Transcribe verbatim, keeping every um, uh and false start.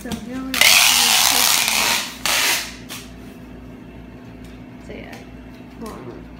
So if you want me to so yeah. Hold on.